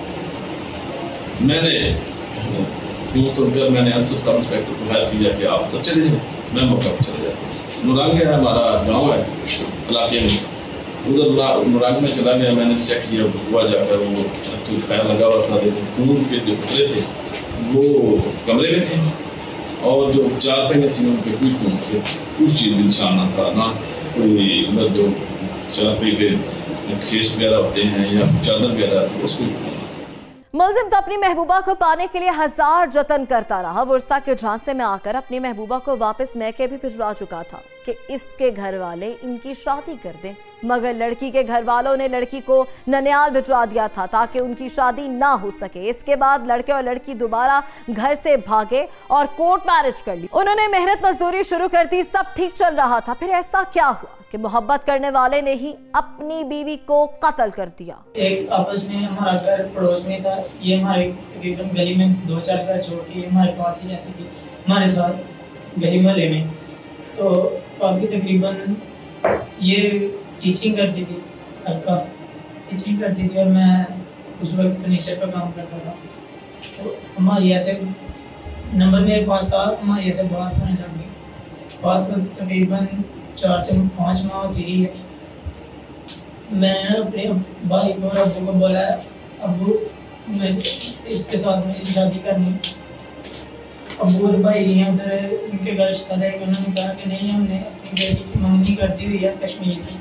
मैंने फोन सुनकर मैंने अंसर सब इंस्पेक्टर को हायर किया कि आप तो चले जाए, मैं मौका पर चले जाता हूँ। नुरंग है हमारा गांव है इलाके में, उधर नुरंग में चला गया। मैंने चेक किया, हुआ जाकर वो तो फायर लगा हुआ था, लेकिन खून के जो कचरे थे वो कमरे में थे और जो चार पहिए थे उन पर कोई खून थे, कुछ चीज़ भी निशान ना था, ना कोई अंदर जो चार पहिए के खेस वगैरह होते हैं या चादर वगैरह थी उस पर। मुल्जिम तो अपनी महबूबा को पाने के लिए हजार जतन करता रहा। वर्षा के झांसे में आकर अपनी महबूबा को वापस मैके भी भिजवा चुका था कि इसके घर वाले इनकी शादी कर दें, मगर लड़की के घर वालों ने लड़की को ननियाल भिजवा दिया था ताकि उनकी शादी ना हो सके। इसके बाद लड़के और लड़की दोबारा घर से भागे और कोर्ट मैरिज कर ली। उन्होंने मेहनत मजदूरी शुरू कर दी, सब ठीक चल रहा था। फिर ऐसा क्या हुआ कि मोहब्बत करने वाले ने ही अपनी बीवी को कत्ल कर दिया। एक आपस में हमारा घर पड़ोस में था, ये हमारे तकरीबन गली में 2-4 घर छोड़ के हमारे पास ही रहती थी, हमारे साथ गली मोहल्ले में। तो काफ़ी तकरीबन ये टीचिंग करती थी, हल्का टीचिंग करती थी और मैं उस वक्त फर्नीचर का काम करता था। तो हमारी ऐसे नंबर मेरे पास था, हमारी ऐसे बात होने लग गई। बात तो तकरीबन 4 से 5 माह होती रही है। मैंने अपने भाई को और अब्बू को बोला, अब्बू मैं इसके साथ मुझे शादी करनी। अब्बू और भाई हैं उधर, उनके घर रिश्ता है, उन्होंने कहा कि नहीं हमने अपनी बेटी की मंगनी कर दी हुई है कश्मीर की।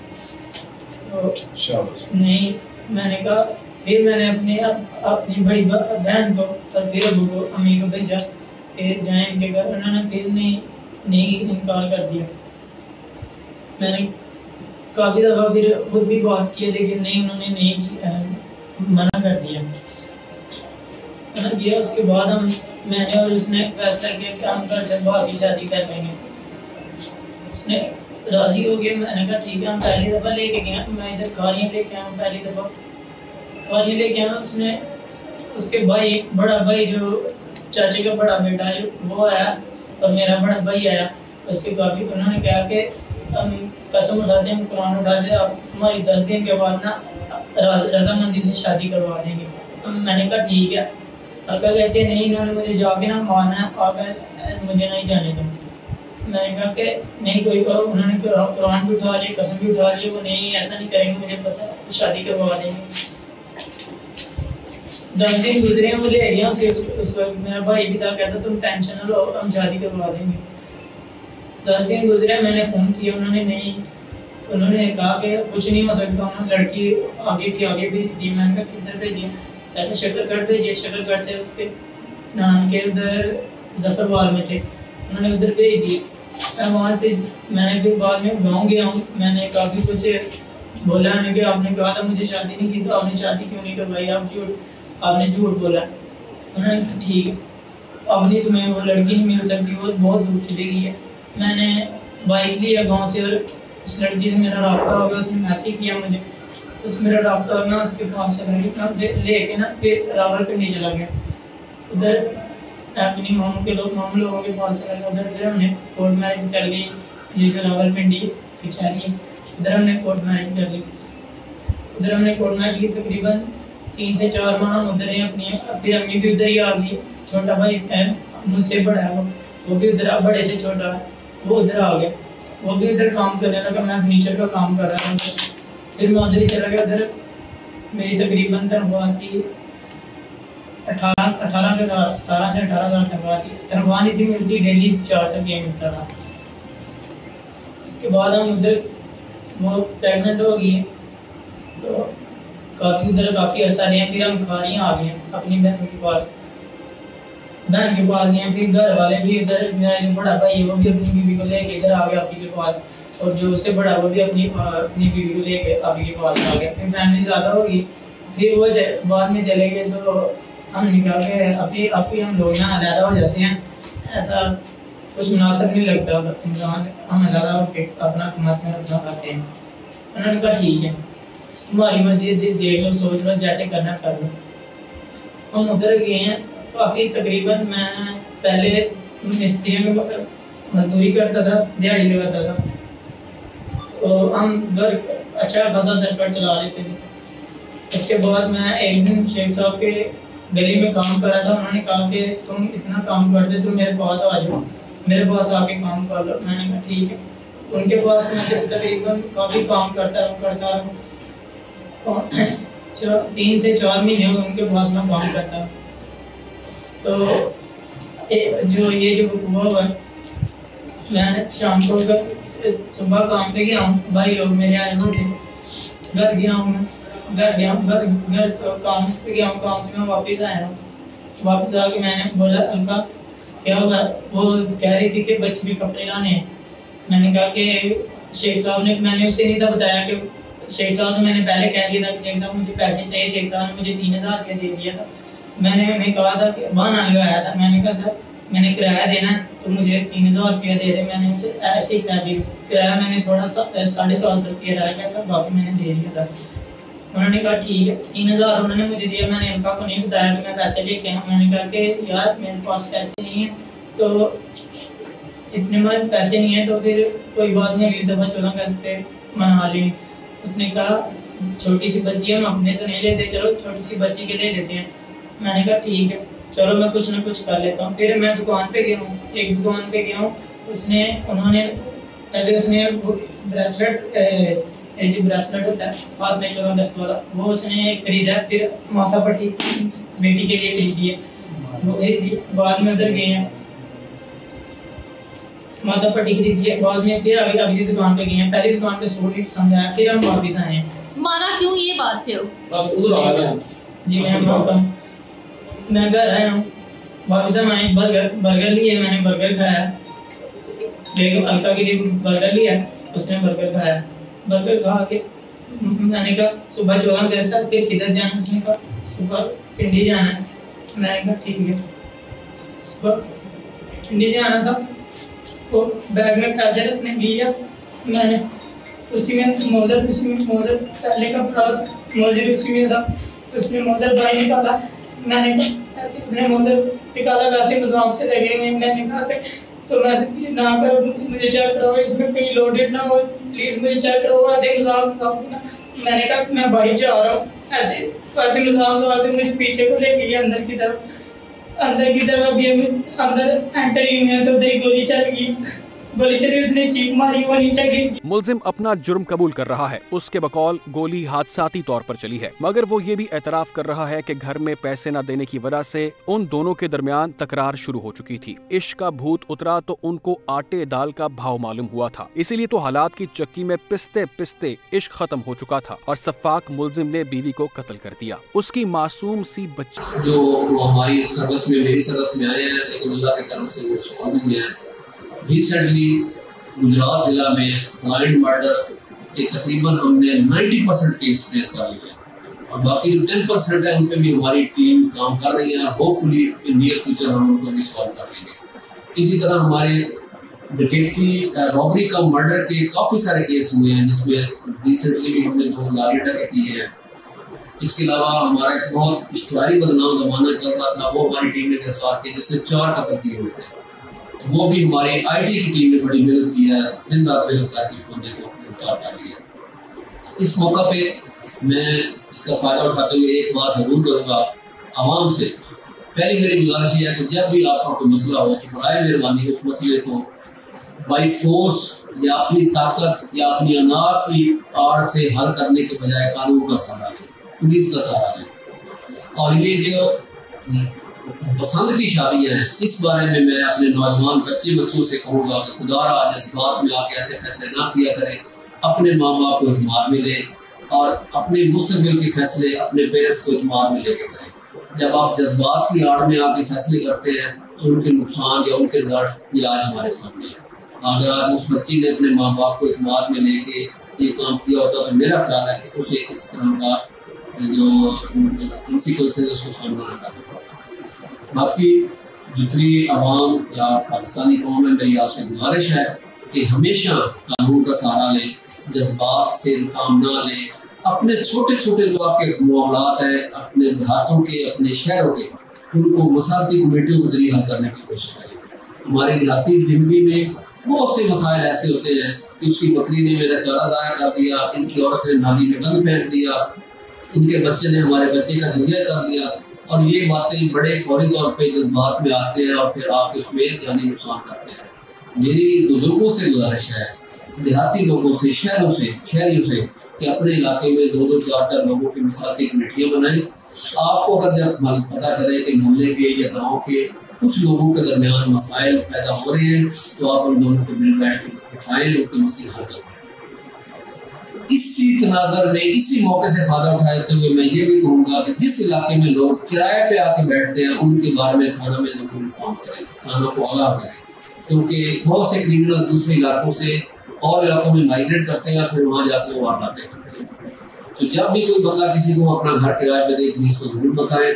तो नहीं, मैंने कहा, फिर मैंने अपनी बड़ी बहन को और फिर अब्बू को अम्मी को भेजा कि जाएँ इनके घर। उन्होंने फिर नहीं इनकार कर दिया। मैंने काफ़ी दफ़ा फिर खुद भी बात की लेकिन नहीं, उन्होंने नहीं मना कर दिया। मना किया, उसके बाद मैंने और उसने फैसला किया कि हम घर से बाहर की शादी कर लेंगे। उसने राज़ी हो गया। मैंने कहा ठीक है, हम पहली दफ़ा लेके गए, मैं इधर खारियाँ लेके आया, पहली दफ़ा खारियाँ लेके आया। उसने उसके भाई, बड़ा भाई जो चाचे का बड़ा बेटा जो वो आया और मेरा बड़ा भाई आया। उसके काफ़ी उन्होंने कहा कि हम कसम उठाते हैं, हम कुरान उठाते, आप तुम्हारी 10 दिन के बाद ना रजामंदी से शादी करवा देंगे। मैंने कहा ठीक है। हल्का कहते नहीं, इन्होंने मुझे जाके ना मारना है, आप मुझे नहीं जाने दो। मैंने कहा कि नहीं कोई करो, उन्होंने कुरान भी उठा लिया, कसम भी उठा ली, वो नहीं ऐसा नहीं करेंगे, मुझे पता है, शादी करवा देंगे। 10 दिन गुजरे हैं, वो ले गया उसे, उसको मेरा भाई भी था, कहता तुम टेंशन ना लो, हम शादी करवा देंगे। 10 दिन गुजरे, मैंने फ़ोन किया, उन्होंने नहीं, उन्होंने कहा कि कुछ नहीं हो सकता, उन्होंने लड़की आगे की आगे भेज दी। मैंने कहा किधर भेजी? पहले शकरगढ़ भेजिए, शकरगढ़ से उसके नान के उधर जफरवाल में थे, उन्होंने उधर भेज दिए। मैं वहाँ से मैंने फिर बाद में गाँव गया हूँ, मैंने काफ़ी कुछ बोला उन्होंने कि आपने कहा था मुझे शादी नहीं की, तो आपने शादी क्यों नहीं करवाई, आपने झूठ बोला। उन्होंने कहा ठीक है, अब नहीं तुम्हें वो लड़की नहीं मिल सकती, वो बहुत दूर चली गई है। मैंने बाइक लिया गाँव से और उस लड़की से मेरा रब्ता हो गया, उसने मैसेज किया मुझे, उस मेरा रब्ता हो ना उसके पास चला गया, उसे लेके ना फिर रावलपिंडी चला गया, उधर अपनी मामू लोगों के पास चला गया। उधर फिर हमने कोर्ट मैरिज कर ली, ये जो रावलपिंडी कचहरी, उधर हमने कोर्ट मैरिज कर ली। उधर हमने कोर्ट मैरिज की तकरीबन 3 से 4 माह हम उधर हैं अपनी, फिर अम्मी भी उधर ही आ गई, छोटा भाई है मुझसे बड़ा है, वो भी उधर, बड़े से छोटा है, वो उधर आ गया, वो भी उधर काम करने लगा, मैं फर्नीचर का काम कर रहा था। फिर मैं उधर ही चला गया, उधर मेरी तकरीबन तनख्वाह थी 17 से 18,000 तनख्वाह थी, तनख्वाह नहीं थी मिलती, डेली 400 रुपये मिलता था। उसके बाद हम उधर वो प्रेगनेंट हो गई है, तो काफ़ी अर्सा रहे हैं, फिर हम खारियाँ आ गए हैं अपनी बहन के पास गए। फिर घर वाले भी इधर, मेरा जो बड़ा भाई है वो भी अपनी बीवी को लेके इधर आ गया आपी के पास, और जो उससे बड़ा वो भी अपनी बीवी को लेके आपी के पास आ गया। फिर फैमिली ज़्यादा होगी, फिर वो बाद में चले गए, तो हमने कहा कि अभी हम लोग ना अलहदा हो जाते हैं, ऐसा कुछ मुनासिब नहीं लगता इंसान, हम अलहदा होकर अपना कमाते हैं अपना खाते हैं। उन्होंने कहा ठीक है तुम्हारी मर्जी, देख लो सोच लो जैसे करना कर लो। हम उधर गए हैं, काफ़ी तकरीबन मैं पहले मिस्त्री में मजदूरी करता था, दिहाड़ी लगाता था, तो हम घर अच्छा खासा सरकट चला लेते थे। उसके बाद मैं एक दिन शेख साहब के गली में काम कर रहा था, उन्होंने कहा कि तुम इतना काम करते तुम मेरे पास आ जाओ, मेरे पास आके काम कर लो। मैंने कहा ठीक है। उनके पास मैं तकरीबन काफ़ी काम करता रहा 3 से 4 महीने उनके पास मैं काम करता। तो जो हुआ है, मैं शाम को सुबह काम पे गया हूँ, भाई लोग मेरे आए हुए थे, घर गया हूँ मैं, घर काम पे गया हूँ, काम से मैं वापस आया हूँ। वापस आके मैंने बोला अलका क्या हुआ, वो कह रही थी कि बच्चे भी कपड़े लाने हैं। मैंने कहा कि शेख साहब ने, मैंने उससे नहीं था बताया कि शेख साहब से मैंने पहले कह दिया था कि शेख साहब मुझे पैसे चाहिए, शेख साहब ने मुझे 3,000 रुपये दे दिया था। मैंने उन्हें कहा था कि बहाना लगाया था, मैंने कहा सर मैंने किराया देना तो मुझे 3,000 रुपया दे दे। मैंने उनसे ऐसे ही कह दिया, किराया मैंने थोड़ा 750 रुपये रह गया था, बाकी मैंने दे दिया था। उन्होंने कहा ठीक है, 3,000 उन्होंने मुझे दिया। मैंने उनका को नहीं बताया कि मैं पैसे लेके आया। मैंने कहा कि यार मेरे पास पैसे नहीं है, तो इतने में पैसे नहीं है तो फिर कोई बात नहीं, अगली दफ़ा 14 अगस्त पे मना लेंगे। उसने कहा छोटी सी बच्ची हम अपने तो नहीं लेते, चलो छोटी सी बच्ची के ले लेते हैं। मैंने कहा ठीक है चलो मैं कुछ ना कुछ कर लेता हूँ। फिर मैं दुकान पे गया हूँ, एक दुकान पे गया हूँ, उन्होंने ब्रेसलेट, जो ब्रेसलेट होता है हाथ में 14 अगस्त वाला, वो उसने खरीदा। फिर माथा पट्टी बेटी के लिए खरीदी है, वो खरीदी। बाद में उधर गए हैं, माथा पट्टी खरीदी है। बाद में फिर अगली दुकान पे गए हैं, पहली दुकान पे सूट नहीं पसंद आया, फिर हम वापस आए हैं। माना क्यों ये बात पे हो? उधर आ गए जी मैं घर आया हूँ, वापस हम आए। बर्गर लिए, मैंने बर्गर खाया, लेकिन अलका के लिए बर्गर लिया, उसने बर्गर खाया। बर्गर खा के मैंने कहा सुबह 14 बजे तक फिर किधर जाना, उसने कहा सुबह पिंडी जाना है। मैंने कहा ठीक है, सुबह पिंडी जाना था। वो बैग में पैसे रखने लिया मैंने, उसी में मोजर पहले का पड़ा था, मोजर उसी में था। उसने मोजर बाहर निकाला, मैंने कहा ऐसे उसने मोजर निकाला, वैसे मजाक से लगे हुए। मैंने कहा कि तो मैं ना करो, मुझे चेक कराओ, इसमें कहीं लोडेड ना हो, प्लीज़ मुझे चेक कराओ। ऐसे मजाक, मैंने कहा मैं बाहर जा रहा हूँ, ऐसे मजाक लगा के मुझे पीछे को ले गई अंदर की तरफ। अभी हम अंदर एंटर ही हुए तो उधर गोली चल गई। गोली चली, उसने चीख मारी, वो नीचे गिर। मुलजिम अपना जुर्म कबूल कर रहा है। उसके बकौल गोली हादसाती तौर पर चली है, मगर वो ये भी एतराफ कर रहा है कि घर में पैसे न देने की वजह से उन दोनों के दरमियान तकरार शुरू हो चुकी थी। इश्क का भूत उतरा तो उनको आटे दाल का भाव मालूम हुआ था, इसीलिए तो हालात की चक्की में पिसते पिसते इश्क खत्म हो चुका था और सफाक मुलजिम ने बीवी को कत्ल कर दिया। उसकी मासूम सी बच्ची जो हमारी सर्विस में, मेरी सर्विस में आए हैं, लेकिन अल्लाह के करम से वो सॉल्व हुए हैं। रिसेंटली गुजरात जिला में ब्लाइंड मर्डर के तकरीबन हमने 90% केस फेस कर लिए और बाकी जो 10% है उन पे भी हमारी टीम काम कर रही है। होपफुली इन नियर फ्यूचर हम उनको भी सॉल्व कर लेंगे। इसी तरह हमारे डकैती, रॉबरी का, मर्डर के काफ़ी सारे केस हुए हैं, जिसमें रिसेंटली भी हमने 2 लारी डकैती है। इसके अलावा हमारा एक बहुत इश्तिहारी बदनाम जमाना चल रहा था, वो हमारी टीम ने गिरफ्तार किया, जिससे 4 कत्ल किए हुए थे। वो भी हमारी आईटी की टीम ने बड़ी मेहनत की है, दिन रात मेहनत करके उस बंदे को गिरफ्तार कर लिया। इस मौका पे मैं इसका फ़ायदा उठाते हुए एक बात जरूर करूँगा आवाम से। पहली मेरी गुजारिश है कि जब भी आपका कोई मसला हो तो बराए मेहरबानी उस मसले को बाई फोर्स या अपनी ताकत या अपनी अनार की आड़ से हल करने के बजाय कानून का सहारा लें, पुलिस का सहारा लें। और ये जो पसंद की शादियाँ हैं, इस बारे में मैं अपने नौजवान बच्चों से कहूँगा कि खुदारा जज्बात में आके ऐसे फैसले ना किया करें, अपने माँ बाप को एतमाद में लें और अपने मुस्तकबिल के फैसले अपने पेरेंट्स को एतमाद में लेके करें। जब आप जज्बात की आड़ में आके फैसले करते हैं तो उनके नुकसान या उनके रिजल्ट ये आज हमारे सामने है। अगर उस बच्ची ने अपने माँ बाप को एतमाद में लेके ये काम किया होता तो मेरा ख्याल है कि उसे इस तरह का जो इंसिक्वेंसेस उसको सामना न करना पड़ता। बाकी दूसरी आवाम या पाकिस्तानी कौम में मेरी आपसे गुजारिश है कि हमेशा कानून का सहारा लें, जज्बात से काम ना लें। अपने छोटे छोटे जो आपके मामलात हैं, अपने देहातों के, अपने शहरों के, उनको मसालती कमेटियों के जरिए हल करने की कोशिश करें। हमारी देहाती जिंदगी में बहुत से मसाइल ऐसे होते हैं कि उसकी बकरी ने मेरा चारा ज़ाया कर दिया, इनकी औरत ने नाली में गंद फेंक दिया, इनके बच्चे ने हमारे बच्चे का जिया कर दिया, और ये बातें बड़े फौरी तौर पे जज्बात में आते हैं और फिर आप उसमें जानी नुकसान करते हैं। मेरी बुजुर्गों से गुजारिश है, देहाती लोगों से, शहरियों से कि अपने इलाके में 2-2, 4-4 लोगों की मिसाली कमेटियाँ बनाएं। आपको अगर जब पता चले कि मोहल्ले के या गाँव के कुछ लोगों के दरमियान मसाइल पैदा हो रहे हैं तो आप उन दोनों को मिल बैठ कर उठाएं, उनके मसले हल करें। इसी तनाजर में, इसी मौके से फायदा उठाते हुए मैं ये भी कहूँगा कि जिस इलाके में लोग किराए पे आके बैठते हैं उनके बारे में थाना में जरूर इन्फॉर्म करें, थाना को आगाह करें, क्योंकि बहुत से क्रिमिनल दूसरे इलाकों से और इलाकों में माइग्रेट करते हैं, फिर वहाँ जाकर वो वारदातें करते हैं। तो जब भी कोई बंदा किसी को अपना घर किराए पे दे पुलिस को जरूर बताएं।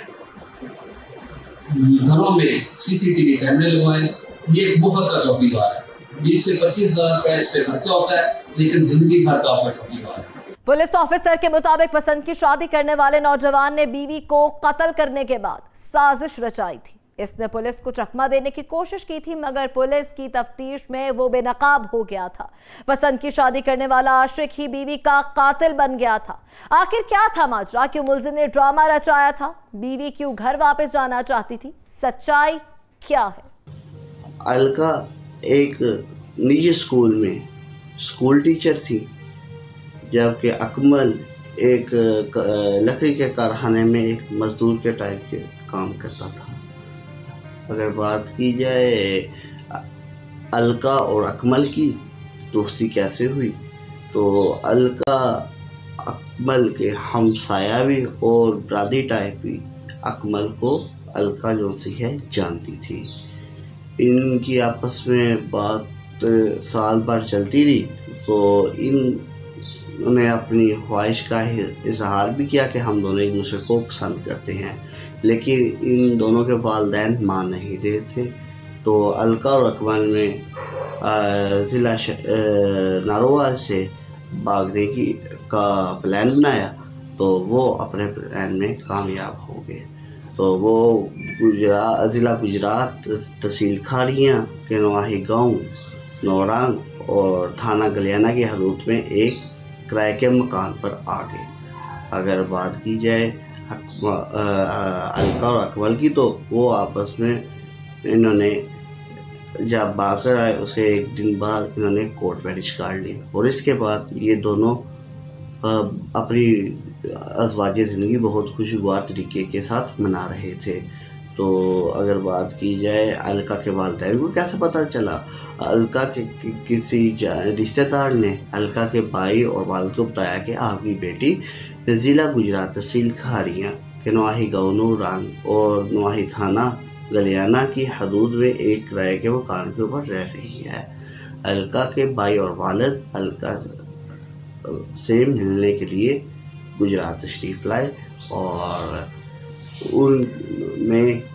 घरों में CCTV कैमरे लगवाएं। ये एक मुफ्त का चौकीदार है, 20 से 25 हज़ार रुपया इस पे खर्चा होता है, लेकिन जिंदगी भर का आपका चौकीदार है। पुलिस ऑफिसर के मुताबिक पसंद की शादी करने वाले नौजवान ने बीवी को कत्ल करने के बाद साजिश रचाई थी। इसने पुलिस को चकमा देने की कोशिश की थी, मगर पुलिस की तफ्तीश में वो बेनकाब हो गया था। पसंद की शादी करने वाला आशिक ही बीवी का कातिल बन गया था। आखिर क्या था माजरा? क्यों मुलजिम ने ड्रामा रचाया था? बीवी क्यों घर वापस जाना चाहती थी? सच्चाई क्या है? अलका एक निजी स्कूल में स्कूल टीचर थी, जबकि अकमल एक लकड़ी के कारखाने में एक मजदूर के टाइप के काम करता था। अगर बात की जाए अलका और अकमल की दोस्ती कैसे हुई, तो अलका अकमल के हमसाया भी और बरादरी टाइप भी अकमल को अलका जो सी है जानती थी। इनकी आपस में बात साल भर चलती रही, तो इन्होंने अपनी ख्वाहिश का इजहार भी किया कि हम दोनों एक दूसरे को पसंद करते हैं, लेकिन इन दोनों के वालिदैन मान नहीं रहे थे। तो अलका और अकमल ने ज़िला नारोवाल से भागने का प्लान बनाया, तो वो अपने प्लान में कामयाब हो गए। तो वो ज़िला गुजरात तहसील खारियाँ के नवाही गाँव नौरंग और थाना गलियाना की हदूद में एक किराए के मकान पर आ गए। अगर बात की जाए अलका और अकमल की, तो वो आपस में इन्होंने जब बाकर आए उसे एक दिन बाद इन्होंने कोर्ट मैरिज कर ली और इसके बाद ये दोनों अपनी अज़वाज ज़िंदगी बहुत खुशगवार तरीके के साथ मना रहे थे। तो अगर बात की जाए अलका के वालिदैन को कैसे पता चला, अलका के किसी रिश्तेदार ने अलका के भाई और वालिद को बताया कि आपकी बेटी ज़िला गुजरात तहसील खारियाँ के नवाही गाँव नूरान और नवाही थाना गलियाना की हदूद में एक किराए के मकान के ऊपर रह रही है। अलका के भाई और वालिद अलका से मिलने के लिए गुजरात तशरीफ़ लाए और उनमें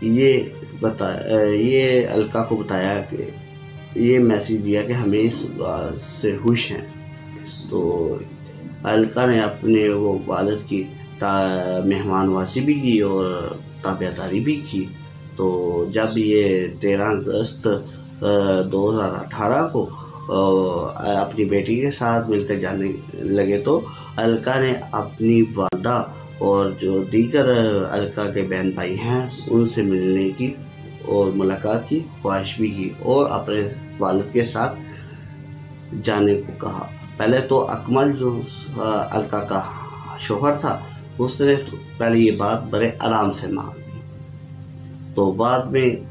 ये अलका को बताया कि ये मैसेज दिया कि हमें इस बात से खुश हैं। तो अलका ने अपने वो वालिद की मेहमानवासी भी की और ताबियादारी भी की। तो जब ये 13 अगस्त 2018 को अपनी बेटी के साथ मिलकर जाने लगे तो अलका ने अपनी वालदा और जो दीगर अलका के बहन भाई हैं उनसे मिलने की और मुलाकात की ख्वाहिश भी की और अपने वालिद के साथ जाने को कहा। पहले तो अकमल जो अलका का शोहर था उसने तो पहले ये बात बड़े आराम से मान ली। तो बाद में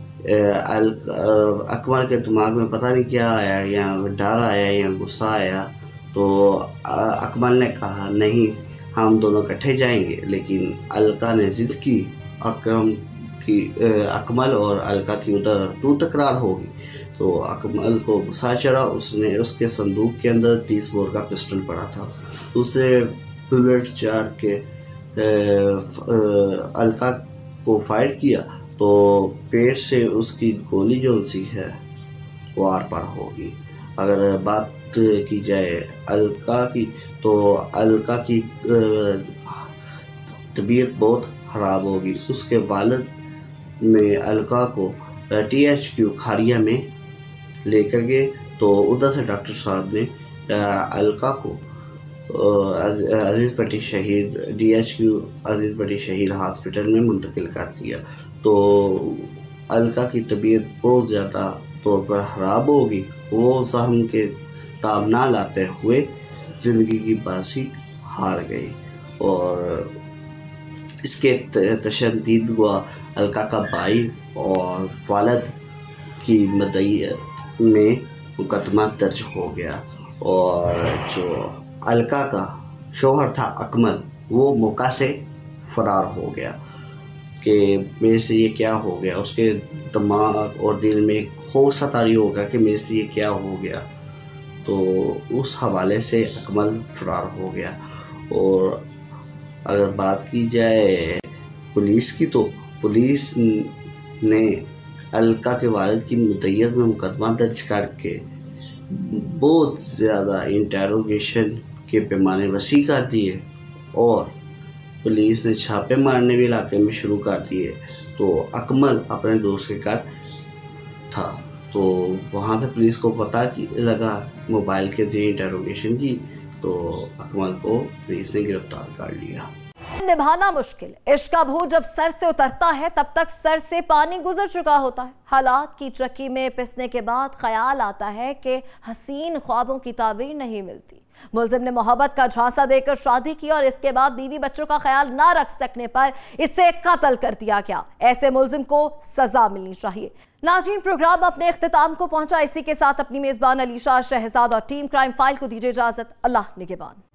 अकमल के दिमाग में पता नहीं क्या आया, या डर आया या गुस्सा आया। तो अकमल ने कहा नहीं हम दोनों इकट्ठे जाएंगे, लेकिन अलका ने ज़िद की। अकमल और अलका की उधर तू तकरार होगी। तो अकमल को गुस्सा चढ़ा, उसने उसके संदूक के अंदर 30 बोर का पिस्टल पड़ा था, उसे बुलेट चार के अलका को फायर किया तो पेट से उसकी गोली जो सी है वो आर पार होगी। अगर बात की जाए अलका की तो अलका की तबीयत बहुत ख़राब होगी। उसके वालिद ने अलका को THQ खारिया में लेकर गए तो उधर से डॉक्टर साहब ने अलका को अजीज़ पट्टी शहीद DHQ अजीज़ पट्टी शहीद हॉस्पिटल में मुंतकिल कर दिया। तो अलका की तबीयत बहुत ज़्यादा तौर पर ख़राब होगी। वो सहम के ताब ना लाते हुए ज़िंदगी की बाजी हार गई और इसके तशद्दुद हुआ। अलका का भाई और वालिद की मदईयत में मुकदमा दर्ज हो गया और जो अलका का शौहर था अकमल वो मौका से फ़रार हो गया कि मेरे से ये क्या हो गया। उसके दिमाग और दिल में खौफ सतारी होगा कि मेरे से ये क्या हो गया। तो उस हवाले से अकमल फ़रार हो गया। और अगर बात की जाए पुलिस की तो पुलिस ने अलका के वालिद की मुद्दत में मुकदमा दर्ज करके बहुत ज़्यादा इंटेरोगेशन के पैमाने वसी कर दिए और पुलिस ने छापे मारने भी इलाके में शुरू कर दिए। तो अकमल अपने दोस्त के घर था तो वहाँ से पुलिस को पता लगा मोबाइल के जरिए इंटेरोगेशन की तो अकमल को पुलिस ने गिरफ्तार कर लिया। निभाना मुश्किल, इश्क का भूत जब सर से उतरता है तब तक सर से पानी गुजर चुका होता है। हालात की चक्की में पिसने के बाद ख्याल आता है कि हसीन ख्वाबों की ताबीर नहीं मिलती। मुलजिम ने मोहब्बत का झांसा देकर शादी की और इसके बाद बीवी बच्चों का ख्याल ना रख सकने पर इसे कत्ल कर दिया गया। ऐसे मुलजिम को सजा मिलनी चाहिए। नाज़रीन, प्रोग्राम अपने इख्तिताम को पहुंचा। इसी के साथ अपनी मेजबान अलीशा शहजाद और टीम क्राइम फाइल को दीजिए इजाजत। अल्लाह निगहबान।